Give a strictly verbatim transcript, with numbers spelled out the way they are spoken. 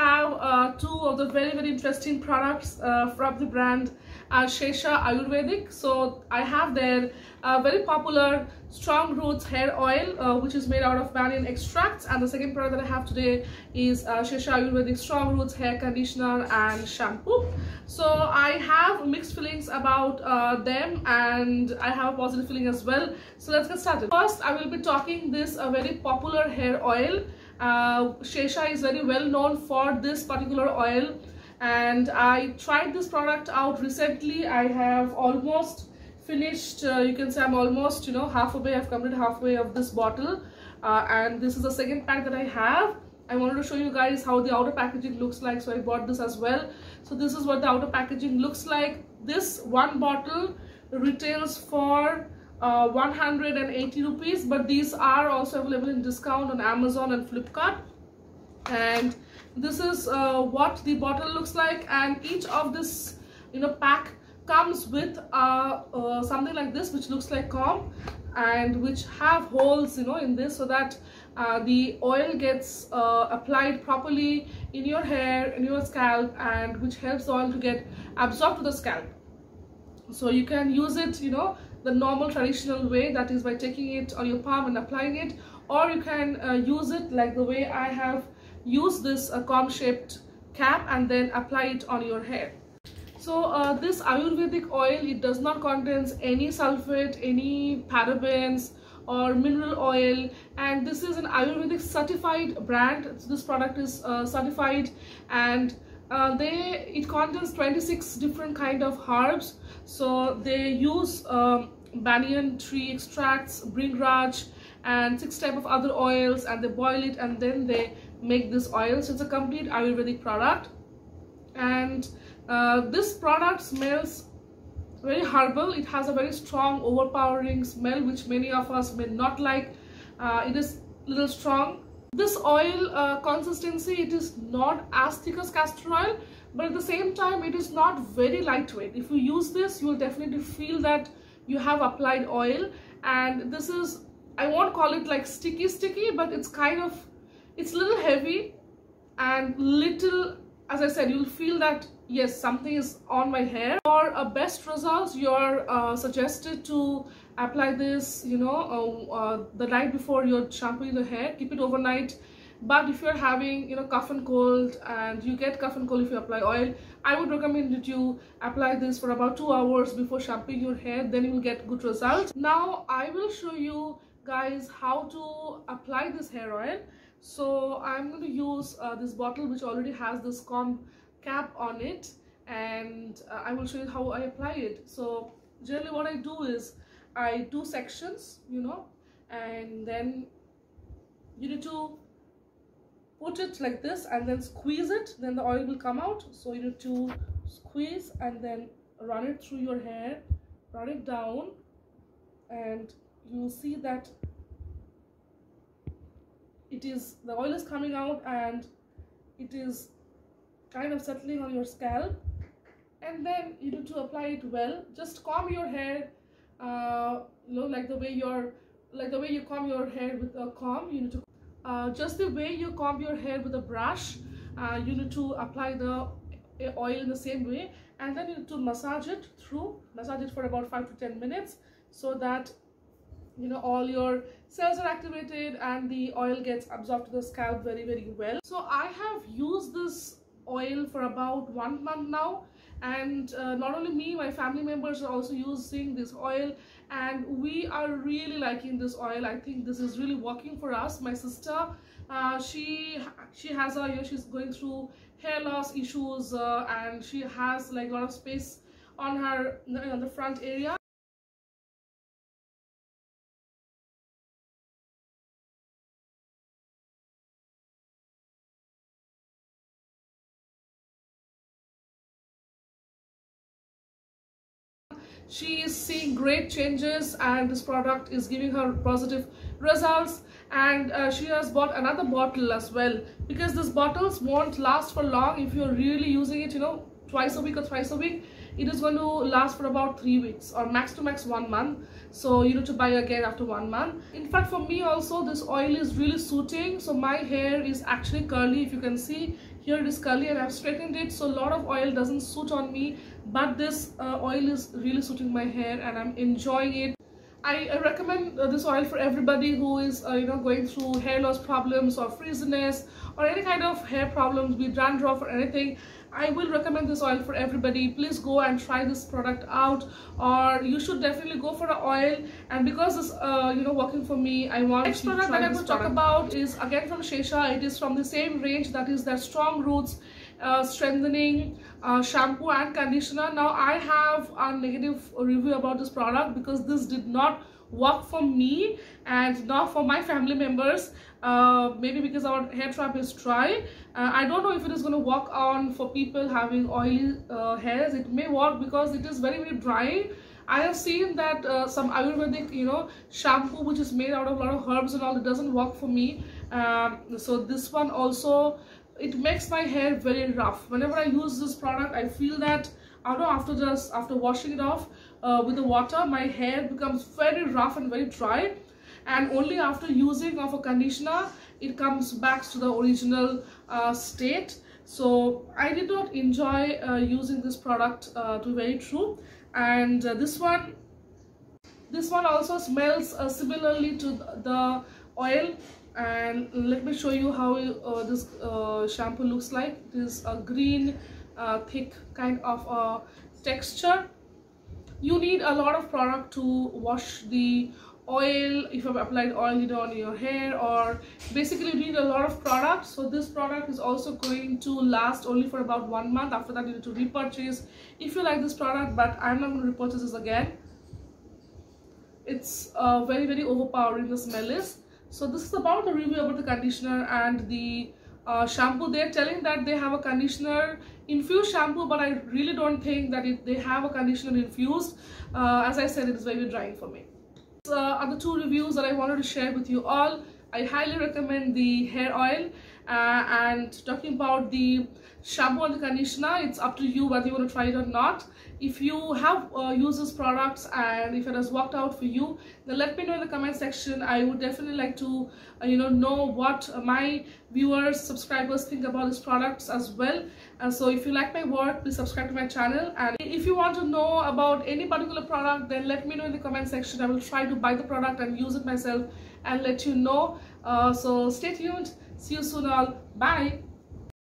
have uh, two of the very very interesting products uh, from the brand uh, Shesha Ayurvedic. So I have their uh, very popular Strong Roots hair oil, uh, which is made out of banyan extracts, and the second product that I have today is uh, Shesha Ayurvedic Strong Roots hair conditioner and shampoo. So I have mixed feelings about uh, them, and I have a positive feeling as well. So let's get started. First, I will be talking this a very popular hair oil. Uh, Shesha is very well known for this particular oil, and I tried this product out recently. I have almost finished, uh, you can say I'm almost, you know, halfway, I've completed halfway of this bottle, uh, and this is the second pack that I have. I wanted to show you guys how the outer packaging looks like, so I bought this as well. So this is what the outer packaging looks like. This one bottle retails for uh, one hundred eighty rupees, but these are also available in discount on Amazon and Flipkart. And this is uh, what the bottle looks like, and each of this, you know, pack comes with uh, uh, something like this, which looks like comb, and which have holes, you know, in this, so that uh, the oil gets uh, applied properly in your hair, in your scalp, and which helps the oil to get absorbed to the scalp. So you can use it, you know, the normal traditional way, that is by taking it on your palm and applying it, or you can uh, use it like the way I have used this uh, comb shaped cap and then apply it on your hair. So uh, this Ayurvedic oil, it does not contain any sulfate, any parabens or mineral oil, and this is an Ayurvedic certified brand. So this product is uh, certified, and uh, they it contains twenty-six different kind of herbs. So they use um, banyan tree extracts, bringraj, and six type of other oils, and they boil it and then they make this oil. So it's a complete Ayurvedic product, and uh, this product smells very herbal. It has a very strong overpowering smell, which many of us may not like. Uh, it is a little strong. This oil uh, consistency, it is not as thick as castor oil, but at the same time it is not very lightweight. If you use this, you will definitely feel that you have applied oil. And this is, I won't call it like sticky sticky, but it's kind of, it's a little heavy and little, as I said, you'll feel that yes, something is on my hair. For a best results, you're uh, suggested to apply this, you know, uh, uh, the night before you're shampooing the hair. Keep it overnight. But if you're having, you know, cough and cold, and you get cough and cold if you apply oil, I would recommend that you apply this for about two hours before shampooing your hair. Then you will get good results. Now I will show you guys how to apply this hair oil. So I'm going to use uh, this bottle which already has this comb cap on it, and uh, I will show you how I apply it. So generally what I do is I do sections, you know, and then you need to put it like this and then squeeze it, then the oil will come out. So you need to squeeze and then run it through your hair, run it down, and you will see that it is, the oil is coming out and it is kind of settling on your scalp. And then you need to apply it well. Just comb your hair, uh, you know, like the way you're, like the way you comb your hair with a comb. You need to, uh, just the way you comb your hair with a brush, uh, you need to apply the oil in the same way, and then you need to massage it through, massage it for about five to ten minutes, so that, you know, all your cells are activated and the oil gets absorbed to the scalp very very well. So I have used this oil for about one month now, and uh, not only me, my family members are also using this oil, and we are really liking this oil. I think this is really working for us. My sister, uh, she she has a, you know, she's going through hair loss issues, uh, and she has like a lot of space on her, you know, on the front area. She is seeing great changes, and this product is giving her positive results. And uh, she has bought another bottle as well, because these bottles won't last for long if you're really using it, you know, twice a week or thrice a week, it is going to last for about three weeks or max to max one month. So you need to buy again after one month. In fact, for me also, this oil is really suiting. So my hair is actually curly. If you can see here, it is curly and I've straightened it. So a lot of oil doesn't suit on me, but this uh, oil is really suiting my hair and I'm enjoying it. I recommend uh, this oil for everybody who is uh, you know going through hair loss problems or frizziness or any kind of hair problems, be dandruff or anything. I will recommend this oil for everybody. Please go and try this product out, or you should definitely go for an oil. And because it's uh, you know working for me, I want next to product that I'm going to talk about is again from Shesha. It is from the same range, that is their Strong Roots uh, strengthening uh, shampoo and conditioner. Now I have a negative review about this product because this did not work for me and not for my family members. Uh, maybe because our hair trap is dry. Uh, I don't know if it is going to work on for people having oily uh, hairs. It may work because it is very very dry. I have seen that uh, some Ayurvedic you know shampoo which is made out of a lot of herbs and all, it doesn't work for me. Um, so this one also, it makes my hair very rough. Whenever I use this product, I feel that I don't know, after just after washing it off uh, with the water, my hair becomes very rough and very dry. And only after using of a conditioner, it comes back to the original uh, state. So I did not enjoy uh, using this product, uh, to be very true. And uh, this one, this one also smells uh, similarly to the oil. And let me show you how uh, this uh, shampoo looks like. It is a green, uh, thick kind of uh, texture. You need a lot of product to wash the oil if you've applied oil you know, on your hair, or basically you need a lot of product. So this product is also going to last only for about one month. After that you need to repurchase if you like this product, but I'm not going to repurchase this again. It's uh, very very overpowering, the smell is. So this is about the review about the conditioner and the uh, shampoo. They're telling that they have a conditioner infused shampoo, but I really don't think that it, they have a conditioner infused. Uh, as I said, it is very drying for me. Uh, are the two reviews that I wanted to share with you all. I highly recommend the hair oil, uh, and talking about the shampoo and the conditioner, it's up to you whether you want to try it or not. If you have uh, used these products and if it has worked out for you, then let me know in the comment section. I would definitely like to uh, you know know what my viewers, subscribers think about these products as well. And so if you like my work, please subscribe to my channel. And if you want to know about any particular product, then let me know in the comment section. I will try to buy the product and use it myself and let you know. Uh, so stay tuned. See you soon all. Bye.